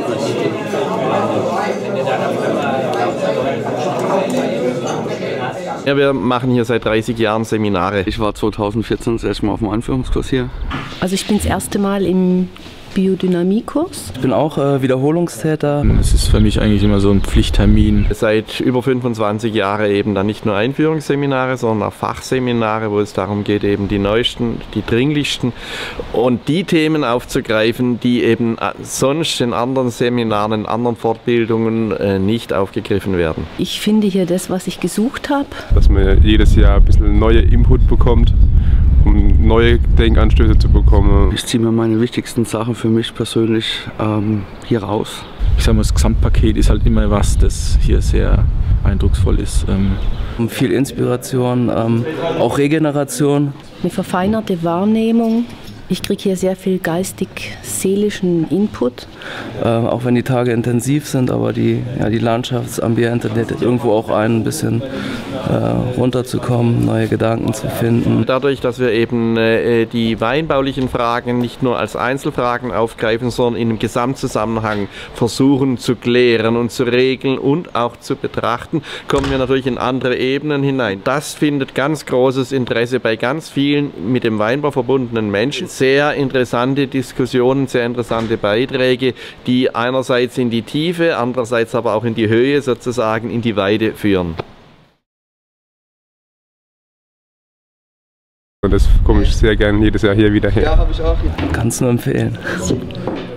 Ja, wir machen hier seit 30 Jahren Seminare. Ich war 2014 das erste Mal auf dem Anführungskurs hier. Also ich bin das erste Mal im Biodynamiekurs. Ich bin auch Wiederholungstäter. Es ist für mich eigentlich immer so ein Pflichttermin. Seit über 25 Jahren eben dann nicht nur Einführungsseminare, sondern auch Fachseminare, wo es darum geht, eben die neuesten, die dringlichsten und die Themen aufzugreifen, die eben sonst in anderen Seminaren, in anderen Fortbildungen nicht aufgegriffen werden. Ich finde hier das, was ich gesucht habe. Dass man jedes Jahr ein bisschen neue Input bekommt, um neue Denkanstöße zu bekommen. Ich ziehe mir meine wichtigsten Sachen für mich persönlich hier raus. Ich sage mal, das Gesamtpaket ist halt immer was, das hier sehr eindrucksvoll ist. Viel Inspiration, auch Regeneration. Eine verfeinerte Wahrnehmung. Ich kriege hier sehr viel geistig-seelischen Input. Auch wenn die Tage intensiv sind, aber die Landschaftsambiente lädt irgendwo auch ein bisschen runterzukommen, neue Gedanken zu finden. Dadurch, dass wir eben die weinbaulichen Fragen nicht nur als Einzelfragen aufgreifen, sondern in einem Gesamtzusammenhang versuchen zu klären und zu regeln und auch zu betrachten, kommen wir natürlich in andere Ebenen hinein. Das findet ganz großes Interesse bei ganz vielen mit dem Weinbau verbundenen Menschen. Sehr interessante Diskussionen, sehr interessante Beiträge, die einerseits in die Tiefe, andererseits aber auch in die Höhe, sozusagen in die Weite führen. Und das komme ich sehr gerne jedes Jahr hier wieder her. Ja, habe ich auch. Kannst nur empfehlen.